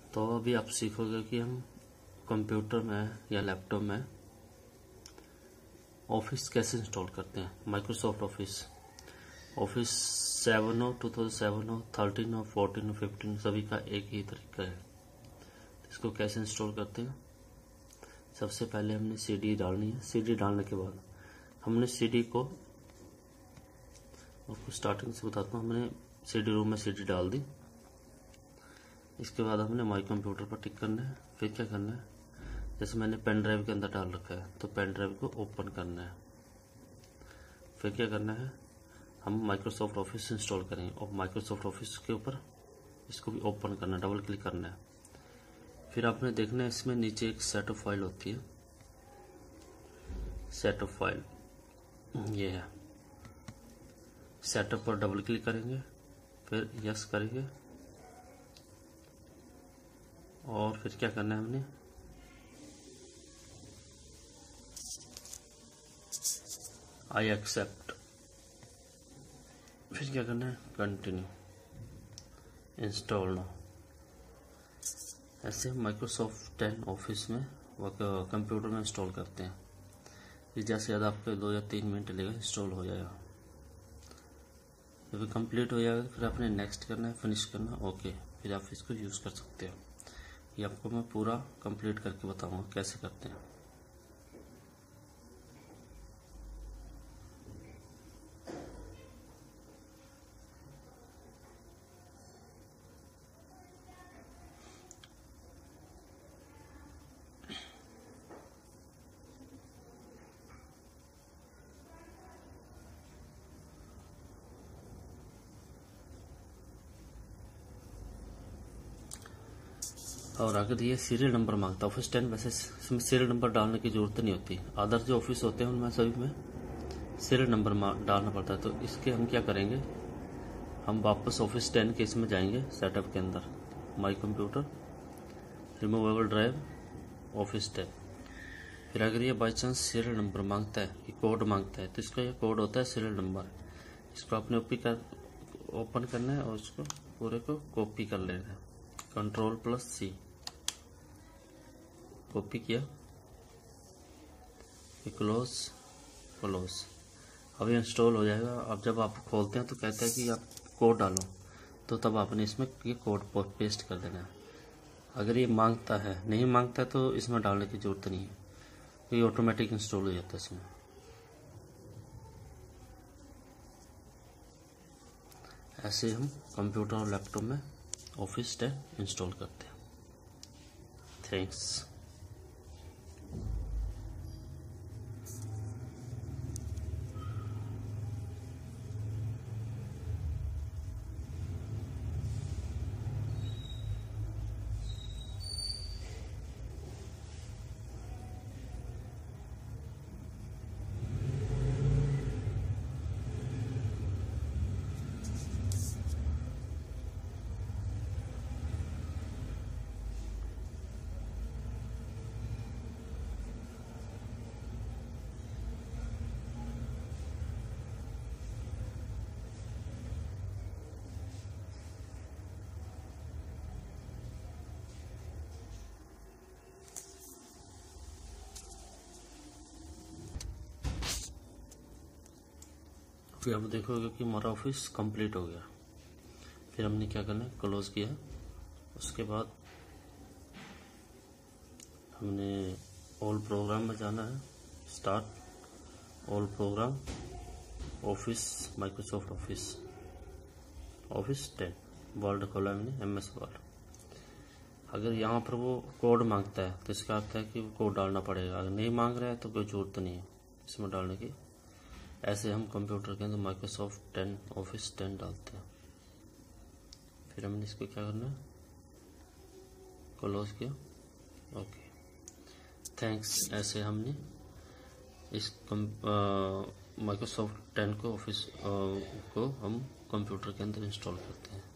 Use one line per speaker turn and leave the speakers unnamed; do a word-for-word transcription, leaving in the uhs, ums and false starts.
तो अभी आप सीखोगे कि हम कंप्यूटर में या लैपटॉप में ऑफिस कैसे इंस्टॉल करते हैं। माइक्रोसॉफ्ट ऑफिस ऑफिस सेवन हो, टू थाउजेंड सेवन हो, थर्टीन हो, फोर्टीन हो, फिफ्टीन, सभी का एक ही तरीका है। तो इसको कैसे इंस्टॉल करते हैं, सबसे पहले हमने सीडी डालनी है। सीडी डालने के बाद हमने सीडी को, आपको स्टार्टिंग से बताता हूँ, हमने सीडी रूम में सीडी डाल दी। इसके बाद हमने माई कंप्यूटर पर टिक करना है। फिर क्या करना है, जैसे मैंने पेन ड्राइव के अंदर डाल रखा है तो पेन ड्राइव को ओपन करना है। फिर क्या करना है, हम माइक्रोसॉफ्ट ऑफिस इंस्टॉल करेंगे और माइक्रोसॉफ्ट ऑफिस के ऊपर इसको भी ओपन करना है, डबल क्लिक करना है। फिर आपने देखना है इसमें नीचे एक सेट ऑफ फाइल होती है, सेट ऑफ फाइल ये है। सेटअप पर डबल क्लिक करेंगे, फिर यस करेंगे और फिर क्या करना है, हमने आई एक्सेप्ट। फिर क्या करना है, कंटिन्यू, इंस्टॉल नाउ। ऐसे माइक्रोसॉफ्ट टेन ऑफिस में कंप्यूटर में इंस्टॉल करते हैं। फिर ज़्यादा से ज़्यादा आपको दो या तीन मिनट लगेगा, इंस्टॉल हो जाएगा। जब कंप्लीट हो जाएगा फिर आपने नेक्स्ट करना है, फिनिश करना, ओके। फिर आप इसको यूज़ कर सकते हो। ये आपको मैं पूरा कंप्लीट करके बताऊंगा कैसे करते हैं। और अगर ये सीरियल नंबर मांगता है, ऑफिस टेन वैसे इसमें सीरियल नंबर डालने की जरूरत नहीं होती। अदर जो ऑफिस होते हैं उनमें सभी में सीरियल नंबर डालना पड़ता है। तो इसके हम क्या करेंगे, हम वापस ऑफिस टेन के इसमें जाएंगे, सेटअप के अंदर my computer, removable drive, office ten. फिर अगर ये बाई चांस सीरियल नंबर मांगता है, ये कोड मांगता है, तो इसका ये कोड होता है सीरियल नंबर। इसको आपने ओपी कर ओपन करना है और इसको पूरे को कॉपी कर लेना है, कंट्रोल प्लस सी, कॉपी किया, क्लोज क्लोज। अब ये इंस्टॉल हो जाएगा। अब जब आप खोलते हैं तो कहता है कि आप कोड डालो, तो तब आपने इसमें ये कोड पेस्ट कर देना है। अगर ये मांगता है, नहीं मांगता है तो इसमें डालने की जरूरत नहीं है, ये ऑटोमेटिक इंस्टॉल हो जाता है इसमें। ऐसे हम कंप्यूटर और लैपटॉप में ऑफिस टेन इंस्टॉल करते हैं। थैंक्स। फिर आप देखोगे कि हमारा ऑफिस कंप्लीट हो गया। फिर हमने क्या करना है, क्लोज किया। उसके बाद हमने ऑल प्रोग्राम में जाना है, start all program, office, Microsoft office, office ten, word खोला हमने, एम एस वर्ड। अगर यहाँ पर वो कोड मांगता है तो इसका अर्थ है कि वो कोड डालना पड़ेगा। अगर नहीं मांग रहा है तो कोई जरूरत नहीं है इसमें डालने की। ऐसे हम कंप्यूटर के अंदर माइक्रोसॉफ्ट टेन, ऑफिस टेन डालते हैं। फिर हमने इसको क्या करना है, क्लोज किया, ओके, थैंक्स। ऐसे हमने इस माइक्रोसॉफ्ट टेन को ऑफिस को हम कंप्यूटर के अंदर इंस्टॉल करते हैं।